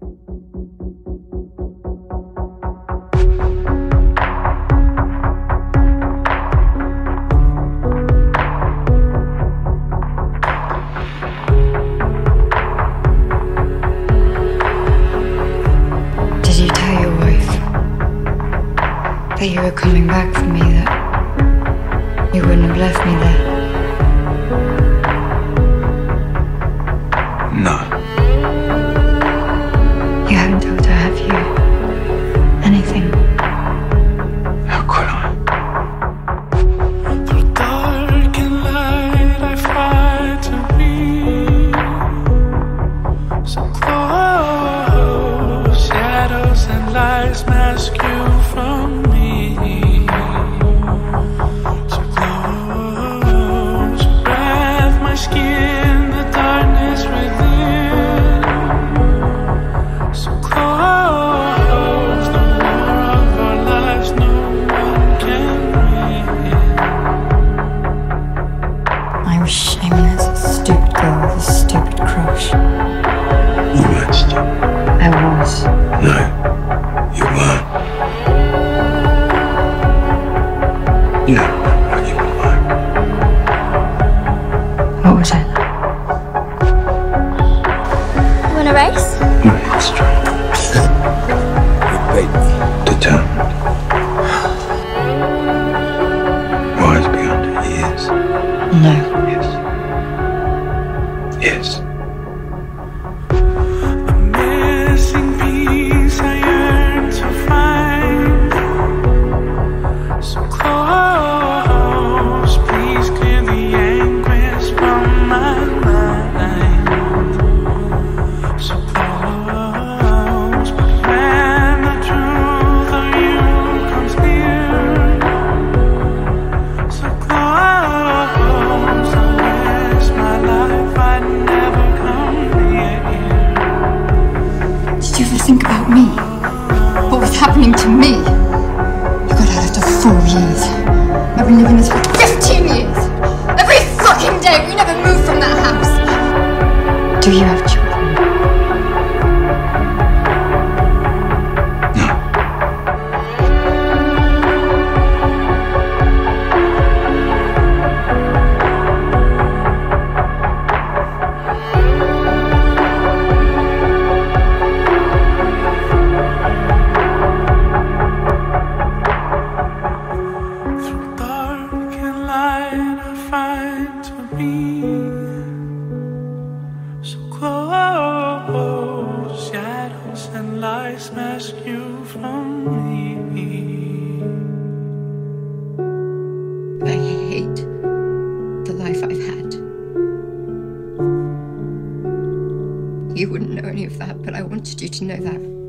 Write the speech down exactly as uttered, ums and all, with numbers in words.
Did you tell your wife that you were coming back for me, that you wouldn't have left me there? No. You haven't told her, have you? Anything? How could I? Through dark and light, I fight to be so close. Shadows and lies mask you from me. So close, your breath, my skin, the darkness within. So close, the war of our lives no one can win. I was shameless, stupid girl with a stupid crush. You weren't stupid. I was. No, you weren't. You don't remember what you were like. What was I like? You want a race? Really strong. You beat me. Determined. Wise beyond her years. No. Yes. Yes. A missing piece I yearn to find. So close, please clear the anguish from my mind. So close, but when the truth of you comes near, so close, I wish my life I'd never come near. Did you ever think about me? What was happening to me? You got out after four years. I've been living this for fifteen years. Every fucking day, we never moved from that house. Do you have children? No. Through dark and light, I find to be so close. Shadows and lies mask you from me. I hate the life I've had. You wouldn't know any of that, but I wanted you to know that.